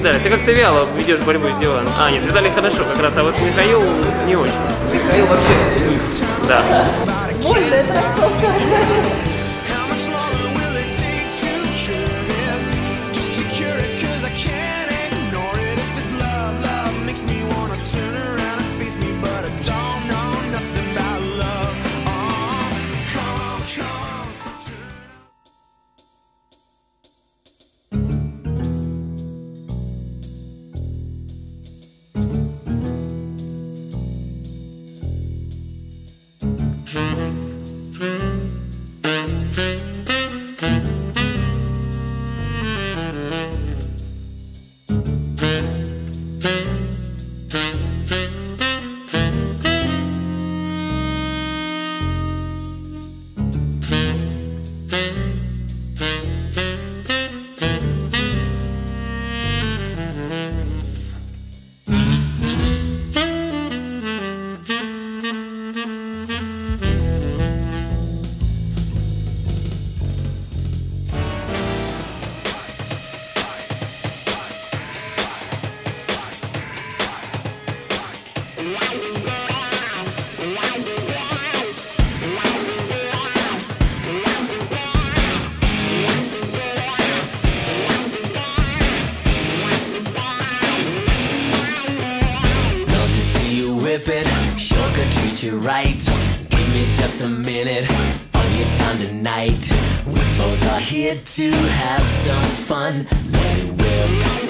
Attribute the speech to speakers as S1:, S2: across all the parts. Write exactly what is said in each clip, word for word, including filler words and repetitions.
S1: Виталий, ты как-то вяло ведешь борьбу с диваном. А, нет, Виталий хорошо как раз, а вот Михаил не очень.
S2: Михаил вообще.
S1: Да.
S3: Боже, это просто...
S4: Sure could treat you right. Give me just a minute of your time tonight. We both are here to have some fun. Let it whip.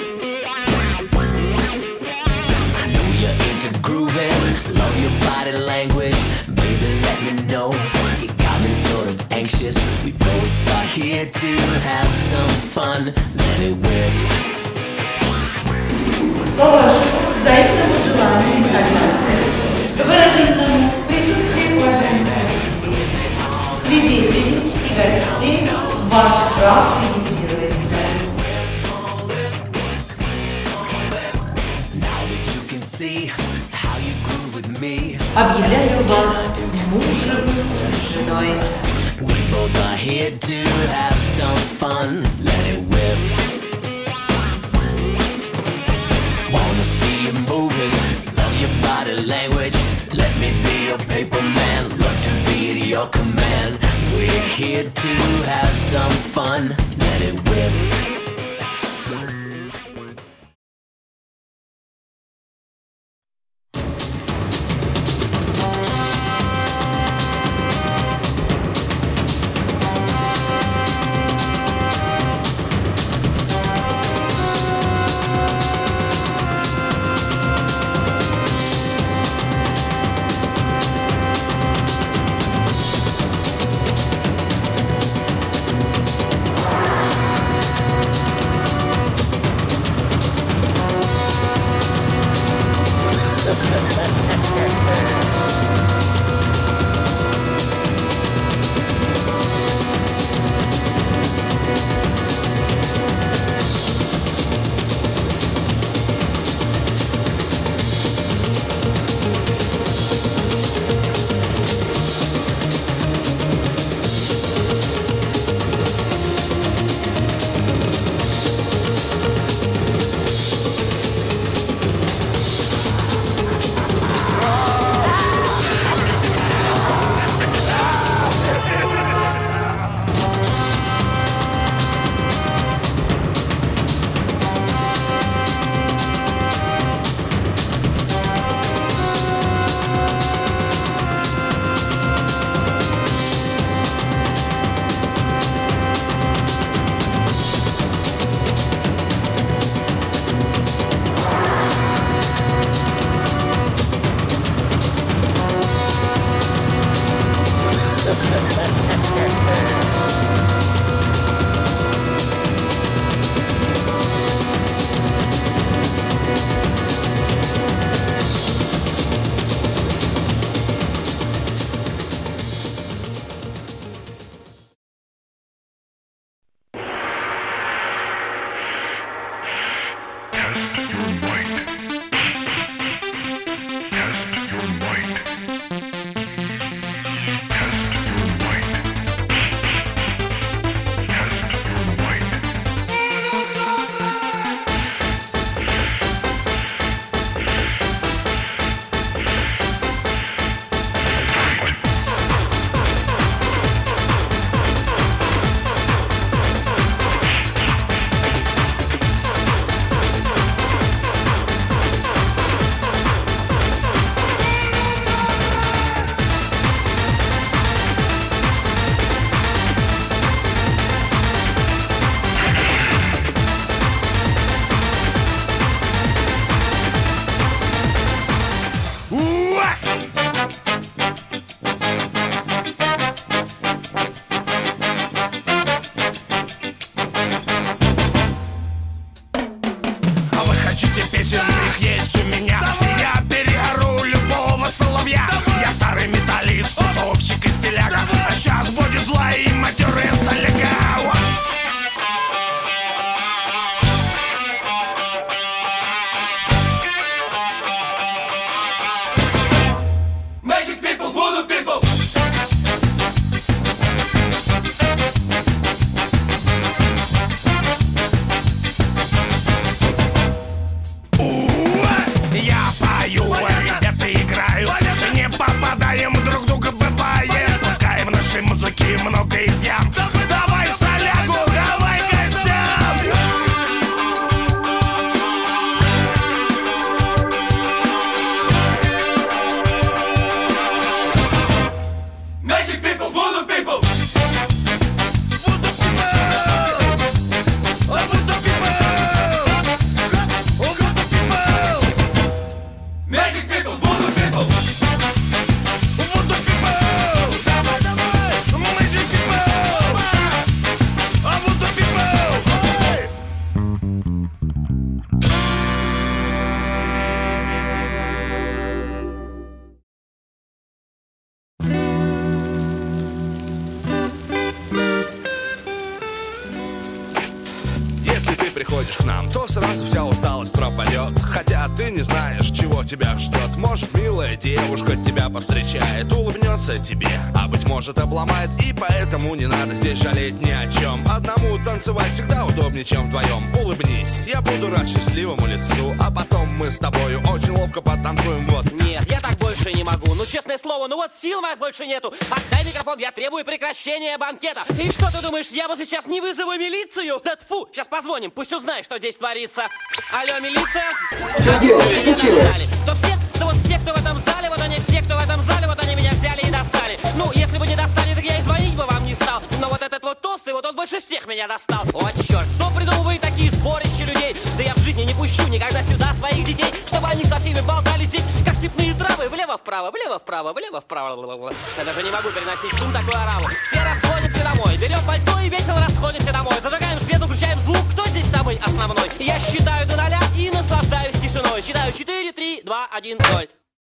S4: I know you're into grooving. Love your body language. Baby, let me know. You got me sort of anxious. We both are here to have some fun. Let it whip.
S5: Тоже взаимному желанию и согласию выраженному в присутствии уважаемых свидетелей и гостей ваш прав регистрируется. Объявляю вас мужем с женой.
S4: Language, let me be your paper man. Love to be at your command. We're here to have some fun. Let it whip.
S2: старый металлист, тусовщик и стиляга. А сейчас будет зла и материться легава.
S6: Magic people, voodoo people.
S2: Я пою, ребята играю, не попадаем друг в друга, бывает. Пускай в нашей музыке много изъян. Давай солягу, давай костям.
S6: Magic people, voodoo people. Magic people, voodoo people.
S2: Voodoo people. Давай, давай. Magic people. Voodoo people.
S7: Если ты приходишь к нам, то сразу вся усталость пропадет. Хотя ты не знаешь, чего тебя ждет. Может, милая девушка тебя повстречает, улыбнется тебе, а быть может обломает. И поэтому не надо здесь жалеть ни о чем. Одному танцевать всегда удобнее, чем вдвоем. Улыбнись, я буду рад счастливому лицу, а потом мы с тобою очень ловко потанцуем. Вот.
S8: Нет, я так больше не могу. Ну, честное слово, ну вот сил моих больше нету. Отдай микрофон, я требую прекращения банкета. И что ты думаешь, я вот сейчас не вызову милицию? Да тьфу, сейчас позвоним, пусть узнает, что здесь творится. Алло, милиция?
S9: Что делать? Случилось?
S8: То все, да вот все, кто в этом зале, вот они все, кто в этом зале, вот они меня взяли и достали. Ну, если бы не достали, так я и звонить бы вам не стал. Но вот этот вот толстый, вот он больше всех меня достал. О, черт, кто придумывает такие сборища людей? Да я в жизни не пущу никогда сюда своих детей, чтобы они со всеми болтали здесь, как степные травы. Влево-вправо, влево-вправо, влево-вправо. Я даже не могу переносить шум такой ораву. Все расходимся домой, берем пальто и весело расходимся домой. Зажигаем свет, включаем звук, кто здесь самый основной? Я считаю до ноля и наслаждаюсь тишиной. Считаю четыре, три, два, один, ноль.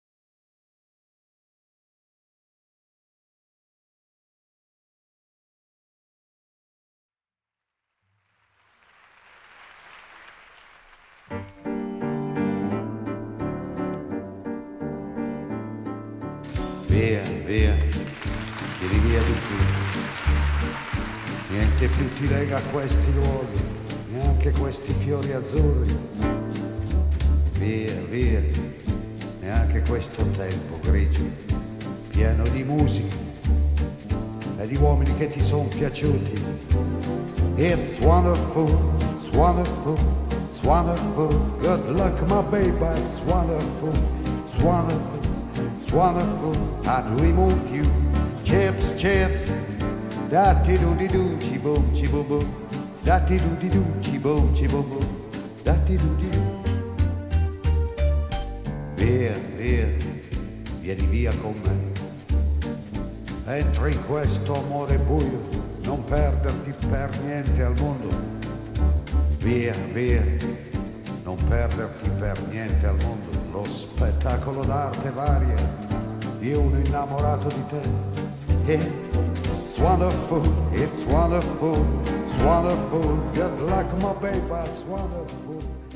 S10: Via, via, tiri via di qui. Niente più ti lega a questi luoghi, neanche questi fiori azzurri. Via, via, neanche questo tempo grigio, pieno di musica e di uomini che ti sono piaciuti. It's wonderful, it's wonderful, it's wonderful. Good luck, my baby, it's wonderful, it's wonderful. It's wonderful, I'd remove you. Chips, chips, da-ti-doo-di-doo, chi-boom, chi-boom-boom. Da-ti-doo-di-doo, chi-boom, chi-boom-boom. Da-ti-doo-di-doo. Via, via, vieni via con me. Entri in questo amore buio, non perderti per niente al mondo. Via, via, non perderti per niente al mondo. Lo spettacolo d'arte varia di uno innamorato di te. Yeah. It's wonderful, it's wonderful, it's wonderful. Good luck, my baby, it's wonderful.